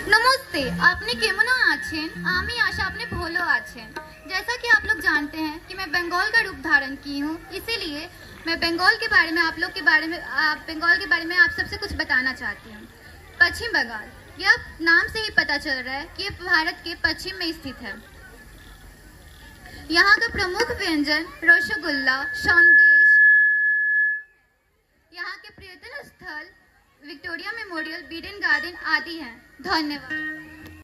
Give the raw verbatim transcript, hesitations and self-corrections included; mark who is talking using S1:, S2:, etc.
S1: नमस्ते, आपने केमन आছেন? आमी आशा आपने भोलो आছেন। जैसा कि आप लोग जानते हैं कि मैं बंगाल का रूप धारण की हूँ, इसीलिए मैं बंगाल के बारे में आप लोग के बारे में आप बंगाल के बारे में आप सबसे कुछ बताना चाहती हूँ। पश्चिम बंगाल, यह नाम से ही पता चल रहा है कि यह भारत के पश्चिम में स्थित है। यहाँ का प्रमुख व्यंजन रसगुल्ला, संदेश, यहाँ के पर्यटन स्थल विक्टोरिया मेमोरियल, बीडन गार्डन आदि हैं। धन्यवाद।